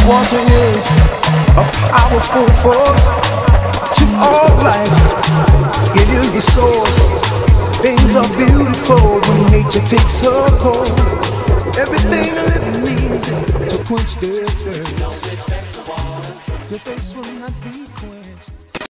Water is a powerful force to all life. It is the source. Things are beautiful when nature takes her course. Everything living needs it to quench their thirst. Your thirst will not be quenched.